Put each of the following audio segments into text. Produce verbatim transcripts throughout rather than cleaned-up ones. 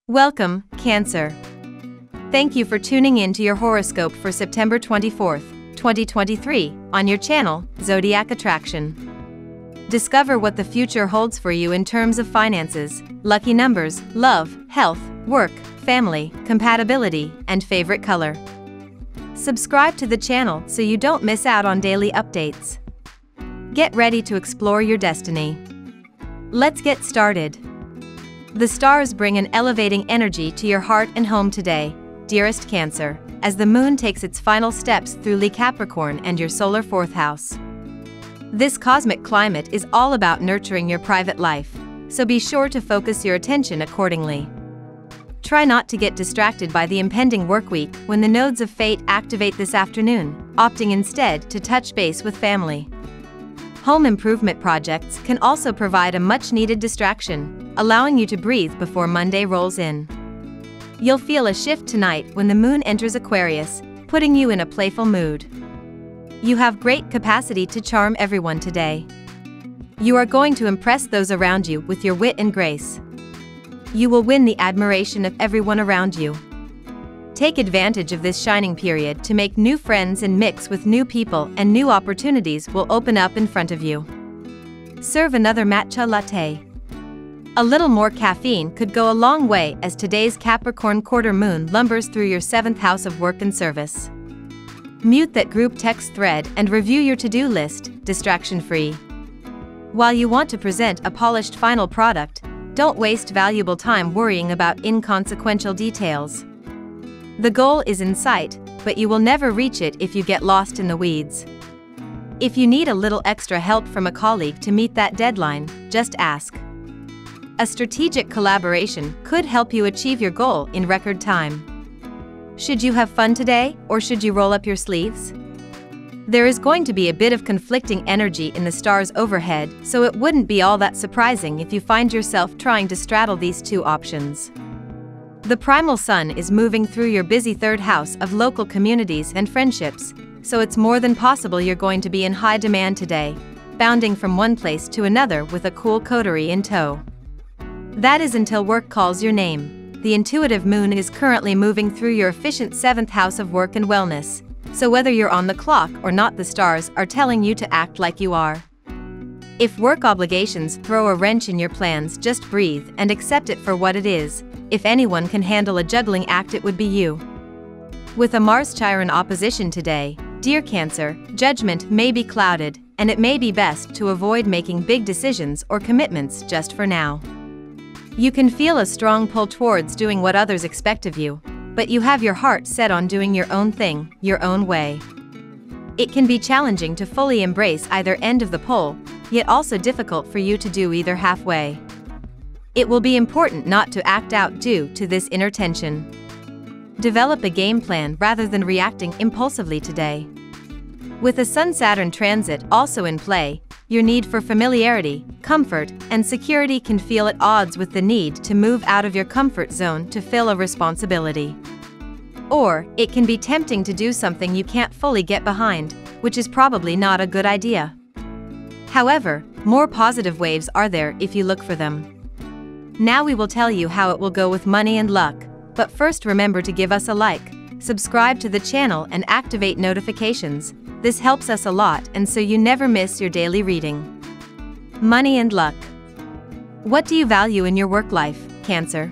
Welcome, Cancer. Thank you for tuning in to your horoscope for September twenty-fourth, twenty twenty-three, on your channel, Zodiac Attraction. Discover what the future holds for you in terms of finances, lucky numbers, love, health, work, family, compatibility, and favorite color. Subscribe to the channel so you don't miss out on daily updates. Get ready to explore your destiny. Let's get started. The stars bring an elevating energy to your heart and home today, dearest Cancer, as the moon takes its final steps through Li Capricorn and your solar fourth house. This cosmic climate is all about nurturing your private life, so be sure to focus your attention accordingly. Try not to get distracted by the impending work week when the nodes of fate activate this afternoon, opting instead to touch base with family. Home improvement projects can also provide a much-needed distraction, allowing you to breathe before Monday rolls in. You'll feel a shift tonight when the moon enters Aquarius, putting you in a playful mood. You have great capacity to charm everyone today. You are going to impress those around you with your wit and grace. You will win the admiration of everyone around you. Take advantage of this shining period to make new friends and mix with new people, and new opportunities will open up in front of you. Serve another matcha latte. A little more caffeine could go a long way as today's Capricorn quarter moon lumbers through your seventh house of work and service. Mute that group text thread and review your to-do list, distraction-free. While you want to present a polished final product, don't waste valuable time worrying about inconsequential details. The goal is in sight, but you will never reach it if you get lost in the weeds. If you need a little extra help from a colleague to meet that deadline, just ask. A strategic collaboration could help you achieve your goal in record time. Should you have fun today, or should you roll up your sleeves? There is going to be a bit of conflicting energy in the stars overhead, so it wouldn't be all that surprising if you find yourself trying to straddle these two options. The primal sun is moving through your busy third house of local communities and friendships, so it's more than possible you're going to be in high demand today, bounding from one place to another with a cool coterie in tow. That is until work calls your name. The intuitive moon is currently moving through your efficient seventh house of work and wellness, so whether you're on the clock or not, the stars are telling you to act like you are. If work obligations throw a wrench in your plans, just breathe and accept it for what it is. If anyone can handle a juggling act, it would be you. With a Mars-Chiron opposition today, dear Cancer, judgment may be clouded, and it may be best to avoid making big decisions or commitments just for now. You can feel a strong pull towards doing what others expect of you, but you have your heart set on doing your own thing, your own way. It can be challenging to fully embrace either end of the pole, yet also difficult for you to do either halfway. It will be important not to act out due to this inner tension. Develop a game plan rather than reacting impulsively today. With a Sun-Saturn transit also in play, your need for familiarity, comfort, and security can feel at odds with the need to move out of your comfort zone to fill a responsibility. Or, it can be tempting to do something you can't fully get behind, which is probably not a good idea. However, more positive waves are there if you look for them. Now we will tell you how it will go with money and luck, but first remember to give us a like, subscribe to the channel and activate notifications. This helps us a lot, and so you never miss your daily reading. Money and luck. What do you value in your work life, Cancer?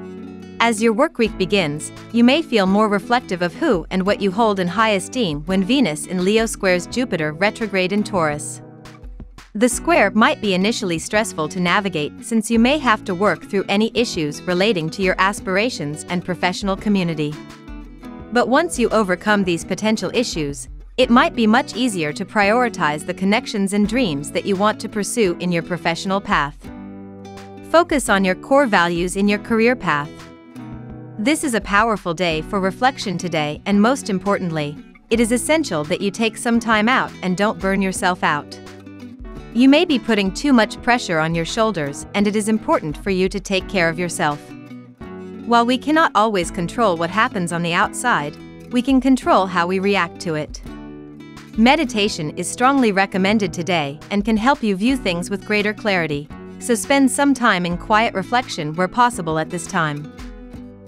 As your work week begins, you may feel more reflective of who and what you hold in high esteem when Venus in Leo squares Jupiter retrograde in Taurus. The square might be initially stressful to navigate, since you may have to work through any issues relating to your aspirations and professional community. But once you overcome these potential issues, it might be much easier to prioritize the connections and dreams that you want to pursue in your professional path. Focus on your core values in your career path. This is a powerful day for reflection today, and most importantly, it is essential that you take some time out and don't burn yourself out. You may be putting too much pressure on your shoulders, and it is important for you to take care of yourself. While we cannot always control what happens on the outside, we can control how we react to it. Meditation is strongly recommended today and can help you view things with greater clarity, so spend some time in quiet reflection where possible at this time.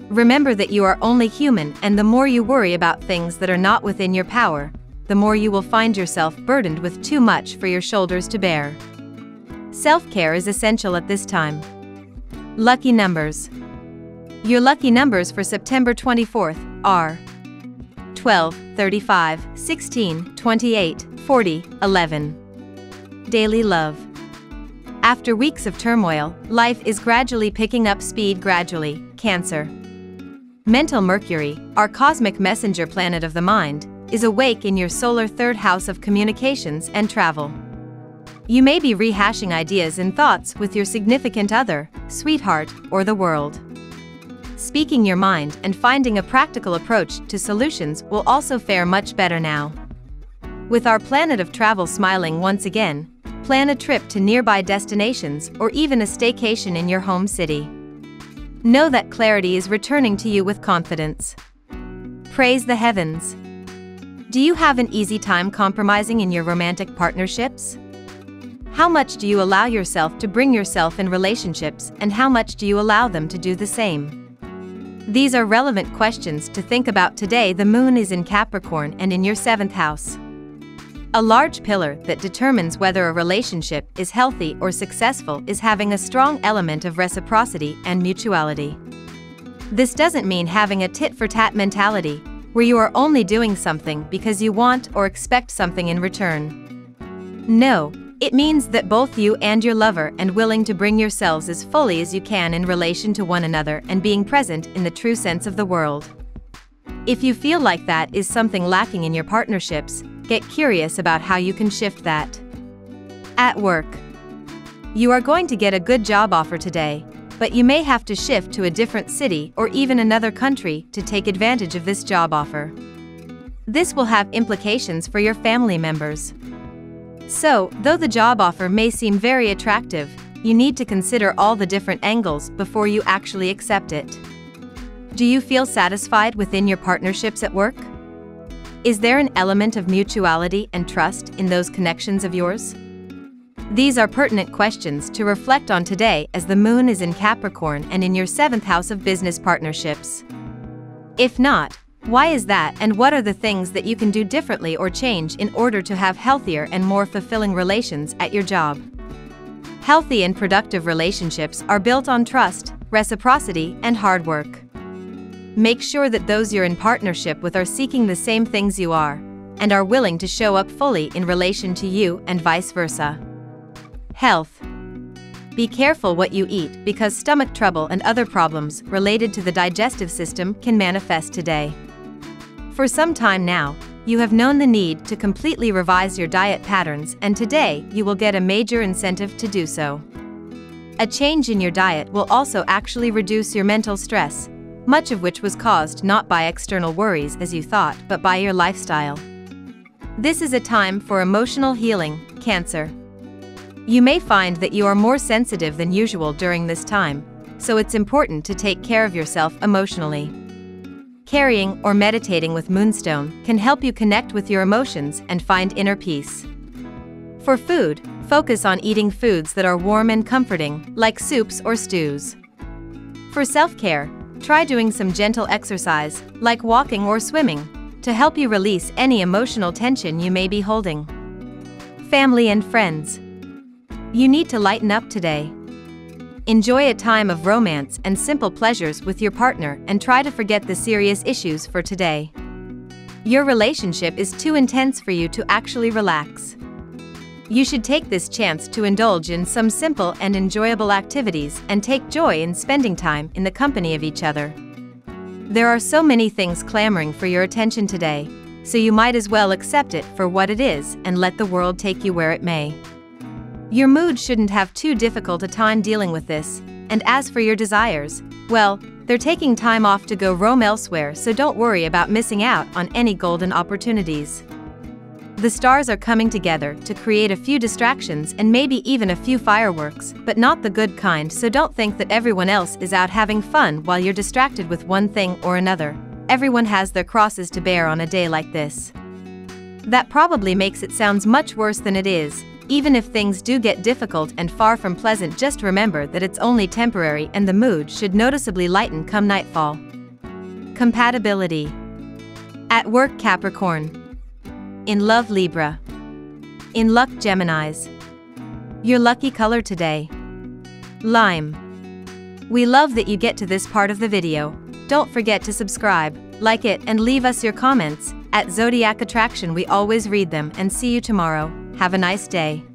Remember that you are only human, and the more you worry about things that are not within your power, the more you will find yourself burdened with too much for your shoulders to bear. Self-care is essential at this time. Lucky numbers. Your lucky numbers for September twenty-fourth are twelve, thirty-five, sixteen, twenty-eight, forty, eleven. Daily love. After weeks of turmoil, life is gradually picking up speed gradually, Cancer. Mental Mercury, our cosmic messenger planet of the mind, is awake in your solar third house of communications and travel. You may be rehashing ideas and thoughts with your significant other, sweetheart, or the world. Speaking your mind and finding a practical approach to solutions will also fare much better now. With our planet of travel smiling once again, plan a trip to nearby destinations or even a staycation in your home city. Know that clarity is returning to you with confidence. Praise the heavens. Do you have an easy time compromising in your romantic partnerships? How much do you allow yourself to bring yourself in relationships, and how much do you allow them to do the same? These are relevant questions to think about today. The moon is in Capricorn and in your seventh house. A large pillar that determines whether a relationship is healthy or successful is having a strong element of reciprocity and mutuality. This doesn't mean having a tit-for-tat mentality, where you are only doing something because you want or expect something in return. No, it means that both you and your lover are willing to bring yourselves as fully as you can in relation to one another and being present in the true sense of the world. If you feel like that is something lacking in your partnerships, get curious about how you can shift that. At work. You are going to get a good job offer today, but you may have to shift to a different city or even another country to take advantage of this job offer. This will have implications for your family members. So, though the job offer may seem very attractive, you need to consider all the different angles before you actually accept it. Do you feel satisfied within your partnerships at work? Is there an element of mutuality and trust in those connections of yours? These are pertinent questions to reflect on today as the moon is in Capricorn and in your seventh house of business partnerships. If not, why is that, and what are the things that you can do differently or change in order to have healthier and more fulfilling relations at your job? Healthy and productive relationships are built on trust, reciprocity, and hard work. Make sure that those you're in partnership with are seeking the same things you are, and are willing to show up fully in relation to you and vice versa. Health. Be careful what you eat because stomach trouble and other problems related to the digestive system can manifest today. For some time now, you have known the need to completely revise your diet patterns, and today you will get a major incentive to do so. A change in your diet will also actually reduce your mental stress, much of which was caused not by external worries as you thought, but by your lifestyle. This is a time for emotional healing, Cancer. You may find that you are more sensitive than usual during this time, so it's important to take care of yourself emotionally. Carrying or meditating with Moonstone can help you connect with your emotions and find inner peace. For food, focus on eating foods that are warm and comforting, like soups or stews. For self-care, try doing some gentle exercise, like walking or swimming, to help you release any emotional tension you may be holding. Family and friends. You need to lighten up today. Enjoy a time of romance and simple pleasures with your partner and try to forget the serious issues for today. Your relationship is too intense for you to actually relax. You should take this chance to indulge in some simple and enjoyable activities and take joy in spending time in the company of each other. There are so many things clamoring for your attention today, so you might as well accept it for what it is and let the world take you where it may. Your mood shouldn't have too difficult a time dealing with this, and as for your desires, well, they're taking time off to go roam elsewhere, so don't worry about missing out on any golden opportunities. The stars are coming together to create a few distractions and maybe even a few fireworks, but not the good kind, so don't think that everyone else is out having fun while you're distracted with one thing or another. Everyone has their crosses to bear on a day like this. That probably makes it sound much worse than it is. Even if things do get difficult and far from pleasant, just remember that it's only temporary and the mood should noticeably lighten come nightfall. Compatibility. At work, Capricorn. In love, Libra. In luck, Geminis. Your lucky color today: lime. We love that you get to this part of the video. Don't forget to subscribe, like it, and leave us your comments. At Zodiac Attraction, we always read them, and see you tomorrow. Have a nice day.